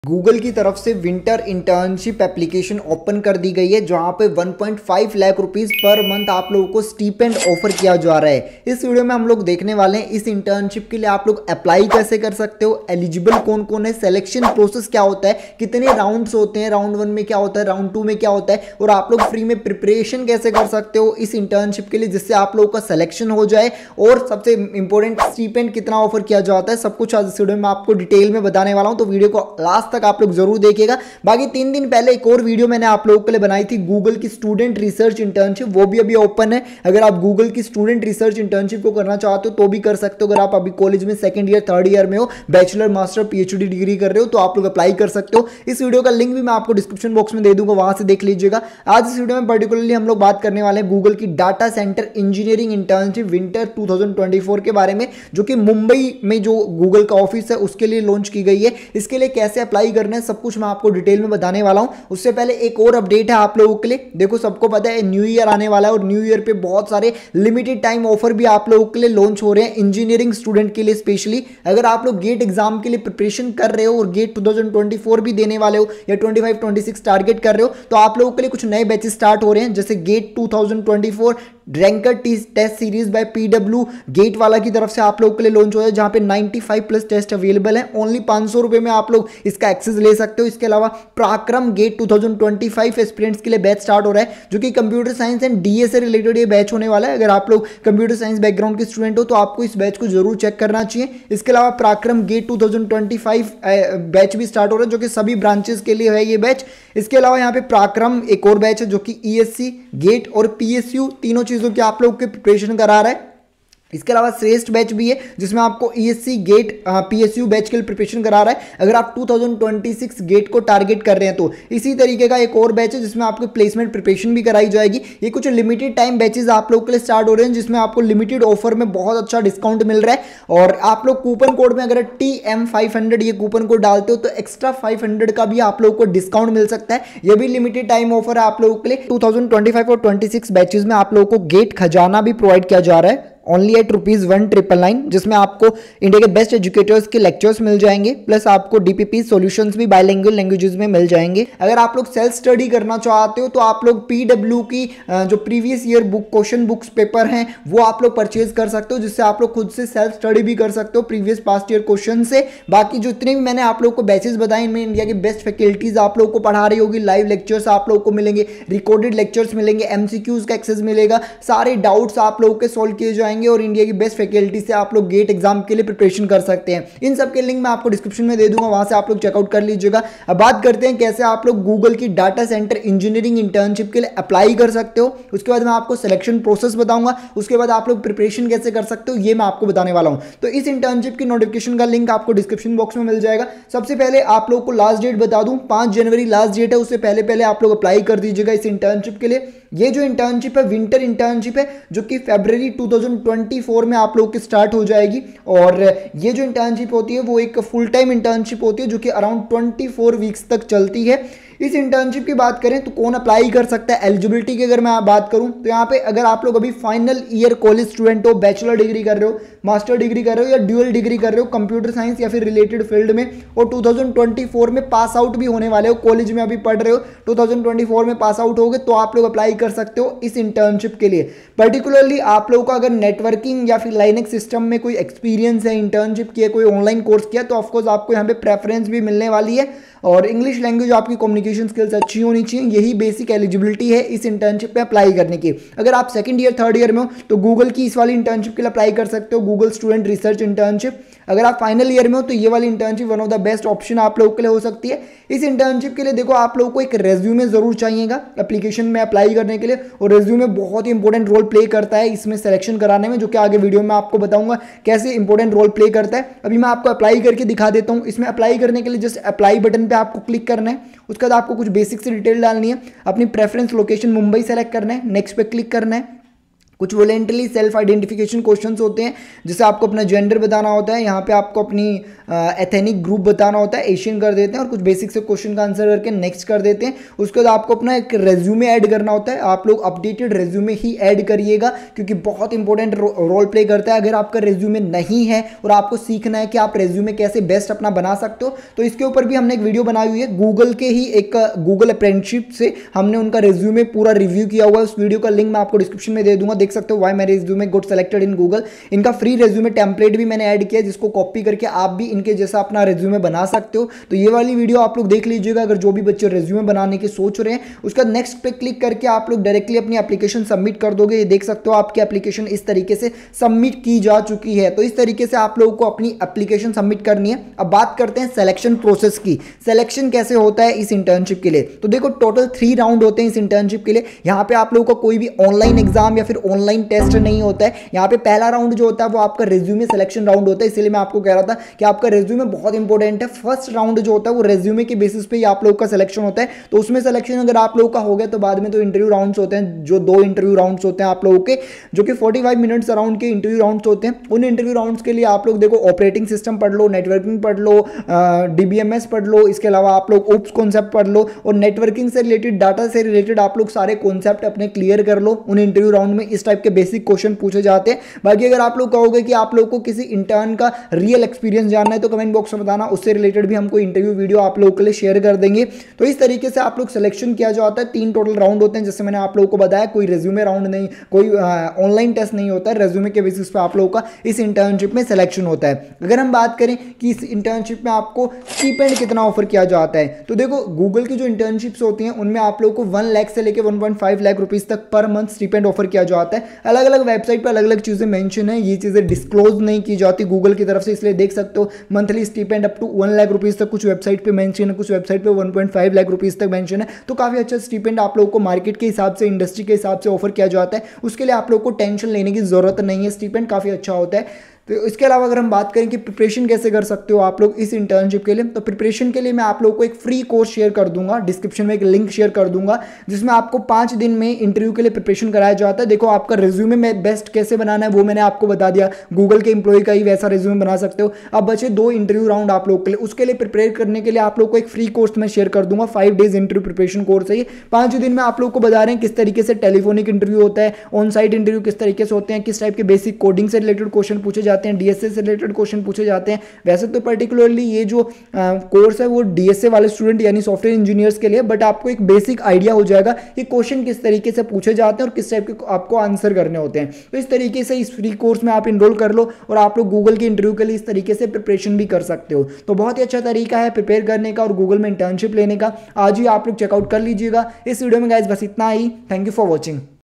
Google की तरफ से विंटर इंटर्नशिप एप्लीकेशन ओपन कर दी गई है जहां पे 1.5 लाख रुपीस पर मंथ आप लोगों को स्टीपेंड ऑफर किया जा रहा है। इस वीडियो में हम लोग देखने वाले हैं इस इंटर्नशिप के लिए आप लोग अप्लाई कैसे कर सकते हो, एलिजिबल कौन कौन है, सिलेक्शन प्रोसेस क्या होता है, कितने राउंड्स होते हैं, राउंड 1 में क्या होता है, राउंड 2 में क्या होता है और आप लोग फ्री में प्रिपरेशन कैसे कर सकते हो इस इंटर्नशिप के लिए जिससे आप लोगों का सिलेक्शन हो जाए और सबसे इंपॉर्टेंट स्टीपेंड कितना ऑफर किया जाता है, सब कुछ आज इस वीडियो में आपको डिटेल में बताने वाला हूं। तो वीडियो को लास्ट तक आप लोग जरूर देखिएगा। बाकी 3 दिन पहले एक और वीडियो मैंने आप लोगों के लिए बनाई थी गूगल की स्टूडेंट रिसर्च इंटर्नशिप, वो भी अभी ओपन है। अगर आप गूगल की स्टूडेंट रिसर्च इंटर्नशिप को करना चाहते हो तो भी कर सकते हो। अगर आप अभी कॉलेज में सेकंड ईयर थर्ड ईयर में हो, बैचलर मास्टर पीएचडी डिग्री कर रहे हो तो आप लोग अप्लाई कर सकते हो। इस वीडियो का लिंक भी मैं आपको डिस्क्रिप्शन बॉक्स में दे दूंगा, वहां से देख लीजिएगा। आज इस वीडियो में पर्टिकुलरली हम लोग बात करने वाले हैं गूगल की data center engineering internship winter 2024 के बारे में, जो कि मुंबई में जो गूगल का ऑफिस है उसके लिए लॉन्च की गई है। इसके लिए कैसे अप्लाई करना है सब कुछ मैं आपको डिटेल में बताने वाला हूं। उससे पहले एक और अपडेट है आप लोगों के लिए। देखो, सबको पता है न्यू ईयर आने वाला है और न्यू ईयर पे बहुत सारे लिमिटेड टाइम ऑफर भी आप लोगों के लिए लॉन्च हो रहे हैं इंजीनियरिंग स्टूडेंट के लिए। स्पेशली अगर आप लोग गेट एग्जाम के लिए प्रिपरेशन कर रहे हो और गेट 2024 भी देने वाले हो या 25-26 टारगेट कर रहे हो तो आप लोगों के लिए कुछ नए बैचेस स्टार्ट हो रहे हैं, जैसे GATE 2024 ranker test series by PW GATE वाला की तरफ से आप लोगों के लिए लॉन्च हो है, जहां पे 95+ टेस्ट अवेलेबल है। ओनली 500 रुपए में आप लोग इसका एक्सेस ले सकते हो। इसके अलावा पराक्रम गेट 2025 एस्पिरेंट्स के लिए बैच स्टार्ट हो रहा है, जो कि कंप्यूटर साइंस एंड डीए से रिलेटेड ये बैच होने वाला है। अगर आप लोग कंप्यूटर साइंस बैकग्राउंड के स्टूडेंट हो तो आपको इस बैच को जरूर चेक करना चाहिए। इसके अलावा पराक्रम गेट 2025 बैच भी स्टार्ट हो रहा है, जो कि सभी ब्रांचेस के लिए है ये बैच। इसके अलावा यहाँ पे पराक्रम एक और बैच है जो कि ईएससी गेट और पीएसयू तीनों चीजों की आप लोग के प्रिपरेशन करा रहा है। इसके अलावा श्रेष्ठ बैच भी है जिसमें आपको ईएससी गेट पीएसयू बैच के लिए प्रिपरेशन करा रहा है। अगर आप 2026 गेट को टारगेट कर रहे हैं तो इसी तरीके का एक और बैच है जिसमें आपको प्लेसमेंट प्रिपरेशन भी कराई जाएगी। ये कुछ लिमिटेड टाइम बैचेस आप लोग के लिए स्टार्ट हो रहे हैं जिसमें आपको लिमिटेड ऑफर में बहुत अच्छा डिस्काउंट मिल रहा है। और आप लोग कूपन कोड में अगर TM500 ये कूपन कोड डालते हो तो एक्स्ट्रा 500 का भी आप लोग को डिस्काउंट मिल सकता है। ये भी लिमिटेड टाइम ऑफर है आप लोगों के लिए। 2025 और 26 बैचेस में आप लोगों को गेट खजाना भी प्रोवाइड किया जा रहा है ओनली एट ₹1,999, जिसमें आपको इंडिया के बेस्ट एजुकेटर्स के लेक्चर्स मिल जाएंगे, प्लस आपको डीपीपी सॉल्यूशंस भी बाइलिंगुअल लैंग्वेजेस में मिल जाएंगे। अगर आप लोग सेल्फ स्टडी करना चाहते हो तो आप लोग पीडब्ल्यू की जो previous year book question books paper हैं वो आप लोग परचेज कर सकते हो, जिससे आप लोग खुद से सेल्फ स्टडी भी कर सकते हो प्रीवियस पास्ट ईयर क्वेश्चन से। बाकी जितने भी मैंने आप लोग को बैचेस बताए इनमें इंडिया की बेस्ट फैकल्टीज आप लोग को पढ़ा रही होगी, लाइव लेक्चर्स आप लोग को मिलेंगे, रिकॉर्डेड लेक्चर्स मिलेंगे, एमसीक्यूज का एक्सेस मिलेगा, सारे डाउट्स आप लोगों के सॉल्व किए जाएंगे और इंडिया की बेस्ट फैकल्टी से आप लोग गेट एग्जाम के लिए प्रिपरेशन कर सकते हैं। इन सब के लिंक मैं आपको डिस्क्रिप्शन में दे दूंगा, वहां से आप लोग चेकआउट कर लीजिएगा। अब बात करते हैं कैसे आप लोग गूगल की डाटा सेंटर इंजीनियरिंग इंटर्नशिप के लिए अप्लाई कर सकते हो। उसके बाद मैं आपको सिलेक्शन प्रोसेस बताऊंगा, उसके बाद आप लोग प्रिपरेशन कैसे कर सकते हो ये मैं आपको बताने वाला हूं। तो इस इंटर्नशिप की नोटिफिकेशन का लिंक आपको डिस्क्रिप्शन बॉक्स में मिल जाएगा। सबसे पहले आप लोग को लास्ट डेट बता दूं, 5 जनवरी लास्ट डेट है, उससे पहले पहले आप लोग अप्लाई कर दीजिएगा इस इंटर्नशिप के लिए। ये जो इंटर्नशिप है विंटर इंटर्नशिप है, जो कि फरवरी 2024 में आप लोग की स्टार्ट हो जाएगी। और ये जो इंटर्नशिप होती है वो एक फुल टाइम इंटर्नशिप होती है जो कि अराउंड 24 वीक्स तक चलती है। इस इंटर्नशिप की बात करें तो कौन अप्लाई कर सकता है, एलिजिबिलिटी की अगर मैं बात करूं तो यहाँ पे अगर आप लोग अभी फाइनल ईयर कॉलेज स्टूडेंट हो, बैचलर डिग्री कर रहे हो, मास्टर डिग्री कर रहे हो या ड्यूअल डिग्री कर रहे हो कंप्यूटर साइंस या फिर रिलेटेड फील्ड में, और 2024 में पास आउट भी होने वाले हो, कॉलेज में अभी पढ़ रहे हो, 2024 में पास आउट होगे तो आप लोग अप्लाई कर सकते हो इस इंटर्नशिप के लिए। पर्टिकुलरली आप लोगों का अगर नेटवर्किंग या फिर लाइनेक्स सिस्टम में कोई एक्सपीरियंस है, इंटर्नशिप किया, कोई ऑनलाइन कोर्स किया, तो ऑफकोर्स आपको यहाँ पे प्रेफरेंस भी मिलने वाली है। और इंग्लिश लैंग्वेज आपकी कम्युनिकेशन स्किल्स अच्छी होनी चाहिए, यही बेसिक एलिजिबिलिटी है इस इंटर्नशिप पे अप्लाई करने की। अगर आप सेकंड ईयर थर्ड ईयर में हो तो गूगल की इस वाली इंटर्नशिप के लिए अप्लाई कर सकते हो, गूगल स्टूडेंट रिसर्च इंटर्नशिप। अगर आप फाइनल ईयर में हो तो ये वाली internship one of the best option आप लोगों के लिए हो सकती है। इस इंटर्नशिप के लिए देखो आप लोगों को एक रेज्यूमे जरूर चाहिएगा एप्लीकेशन में अप्लाई करने के लिए, और रेज्यूमे बहुत ही इंपॉर्टेंट रोल प्ले करता है इसमें सिलेक्शन कराने में, जो कि आगे वीडियो में आपको बताऊंगा कैसे इंपॉर्टेंट रोल प्ले करता है। अभी मैं आपको अप्लाई करके दिखा देता हूँ। इसमें अप्लाई करने के लिए जस्ट अप्लाई बटन पे आपको क्लिक करना है, उसके बाद आपको कुछ बेसिक से डिटेल डालनी है, अपनी प्रेफरेंस लोकेशन मुंबई सेलेक्ट करना है, नेक्स्ट पे क्लिक करना है, कुछ वॉलेंटरी सेल्फ आइडेंटिफिकेशन क्वेश्चंस होते हैं, जिसे आपको अपना जेंडर बताना होता है, यहाँ पे आपको अपनी एथेनिक ग्रुप बताना होता है, एशियन कर देते हैं और कुछ बेसिक से क्वेश्चन का आंसर करके नेक्स्ट कर देते हैं। उसके बाद आपको अपना एक रेज्यूमे ऐड करना होता है। आप लोग अपडेटेड रेज्यूमे ही ऐड करिएगा, क्योंकि बहुत इंपॉर्टेंट रोल प्ले करता है। अगर आपका रेज्यूमे नहीं है और आपको सीखना है कि आप रेज्यूमे कैसे बेस्ट अपना बना सकते हो, तो इसके ऊपर भी हमने एक वीडियो बनाई हुई है। गूगल के ही एक गूगल अप्रेंटिसशिप से हमने उनका रेज्यूमे पूरा रिव्यू किया हुआ है। उस वीडियो का लिंक मैं आपको डिस्क्रिप्शन में दे दूंगा, देख सकते हो, why my resume got selected in Google. इनका फ्री रेज्यूमे टेम्पलेट भी मैंने ऐड किया, जिसको कॉपी करके आप भी इनके जैसा अपना रेज्यूमे बना सकते हो। तो ये वाली वीडियो आप लोग देख लीजिएगा, अगर जो भी बच्चे रेज्यूमे बनाने की सोच रहे हैं। उसका नेक्स्ट पे क्लिक करके आप लोग डायरेक्टली अपनी एप्लीकेशन सबमिट कर दोगे। ये देख सकते हो आपकी एप्लीकेशन इस तरीके से सबमिट की जा चुकी है। तो इस तरीके से आप लोगों को अपनी एप्लीकेशन सबमिट करनी है। अब बात करते हैं सिलेक्शन प्रोसेस की, सिलेक्शन कैसे होता है इस इंटर्नशिप के लिए। तो देखो, टोटल 3 राउंड होते हैं इस इंटर्नशिप के लिए। यहाँ पे आप लोगों का कोई भी ऑनलाइन एग्जाम या फिर ऑनलाइन टेस्ट नहीं होता है। यहाँ पे पहला राउंड जो होता है वो आपका रेज्यूमे सिलेक्शन राउंड होता है। इसलिए मैं आपको कह रहा था कि आपका रेज्यूमे बहुत इंपॉर्टेंट है। फर्स्ट राउंड जो होता है वो रेज्यूमे के बेसिस पे ही आप लोगों का सिलेक्शन होता है। तो उसमें सिलेक्शन अगर आप लोगों का हो गया, तो बाद में तो इंटरव्यू राउंड्स होते हैं, जो 2 इंटरव्यू राउंड्स होते हैं आप लोगों के, जो कि 45 मिनट्स अराउंड के इंटरव्यू राउंड्स होते हैं। उन इंटरव्यू राउंड्स के लिए आप लोग देखो, ऑपरेटिंग सिस्टम पढ़ लो, नेटवर्किंग पढ़ लो, डीबीएमएस पढ़ लो, इसके अलावा आप लोग ओप्स कॉन्सेप्ट पढ़ लो, और नेटवर्किंग से रिलेटेड, डाटा से रिलेटेड आप लोग सारे कॉन्सेप्ट अपने क्लियर कर लो। उन इंटरव्यू राउंड में इस टाइप के बेसिक क्वेश्चन पूछे जाते हैं। बाकी अगर आप लोग कहोगे कि आप लोग को किसी इंटर्न का रियल एक्सपीरियंस जानना है, तो कमेंट बॉक्स में बताना, उससे रिलेटेड भी हम कोई इंटरव्यू वीडियो आप लोगों के लिए शेयर कर देंगे। तो इस तरीके से आप लोग सिलेक्शन किया जाता है। 3 टोटल राउंड होते हैं, जैसे मैंने आप लोगों को बताया। कोई रेज्यूमे राउंड नहीं, कोई ऑनलाइन टेस्ट नहीं होता है। रेज्यूमे के बेसिस पे आप लोगों का इस इंटर्नशिप में सिलेक्शन होता है। अगर हम बात करें कि इस इंटर्नशिप में आपको स्टिपेंड कितना ऑफर किया जाता है, तो देखो, गूगल की जो इंटर्नशिप्स होती हैं उनमें आप लोगों को 1 लाख से लेकर 1.5 लाख रुपीज तक पर मंथ स्टिपेंड ऑफर किया जाता है। अलग अलग वेबसाइट पर अलग अलग चीजें मेंशन है, ये चीजें डिस्क्लोज नहीं की जाती गूगल की तरफ से। इसलिए देख सकते हो, monthly stipend up to 1 lakh rupees तक कुछ वेबसाइट पे मेंशन है, कुछ वेबसाइट पे 1.5 लाख रुपीज तक मेंशन है। तो काफी अच्छा स्टिपेंड आप लोगों को मार्केट के हिसाब से, इंडस्ट्री के हिसाब से ऑफर किया जाता है। उसके लिए आप लोग को टेंशन लेने की जरूरत नहीं है, स्टिपेंड काफी अच्छा होता है। तो इसके अलावा अगर हम बात करें कि प्रिपरेशन कैसे कर सकते हो आप लोग इस इंटर्नशिप के लिए, तो प्रिपरेशन के लिए मैं आप लोगों को एक फ्री कोर्स शेयर कर दूंगा, डिस्क्रिप्शन में एक लिंक शेयर कर दूंगा, जिसमें आपको 5 दिन में इंटरव्यू के लिए प्रिपरेशन कराया जाता है। देखो, आपका रिज्यूमे में बेस्ट कैसे बनाना है वो मैंने आपको बता दिया, गूगल के एम्प्लॉय का ही वैसा रिज्यूमे बना सकते हो। अब बचे 2 इंटरव्यू राउंड आप लोग के लिए। उसके लिए प्रिपेयर करने के लिए आप लोग को एक फ्री कोर्स मैं शेयर कर दूंगा, 5 डेज इंटरव्यू प्रिपरेशन कोर्स है ये। 5 दिन में आप लोग को बता रहे हैं किस तरीके से टेलीफोनिक इंटरव्यू होता है, ऑन साइट इंटरव्यू किस तरीके से होते हैं, किस टाइप के बेसिक कोडिंग से रिलेटेड क्वेश्चन पूछे जाते हैं, डीएसए से रिलेटेड क्वेश्चन पूछे जाते हैं। वैसे तो पर्टिकुलरली ये जो कोर्स है वो डीएसए वाले स्टूडेंट यानी सॉफ्टवेयर इंजीनियर्स के लिए, बट आपको एक बेसिक आइडिया हो जाएगा कि क्वेश्चन किस तरीके से पूछे जाते हैं और किस टाइप के आपको आंसर करने होते हैं। तो इस तरीके से इस फ्री कोर्स में आप इनरोल कर लो और आप लोग गूगल के इंटरव्यू के लिए इस तरीके से प्रिपरेशन भी कर सकते हो। तो बहुत ही अच्छा तरीका है प्रिपेयर करने का और गूगल में इंटर्नशिप लेने का। आज ही आप लोग चेकआउट कर लीजिएगा। इस वीडियो में गाइस बस इतना ही। Thank you for watching.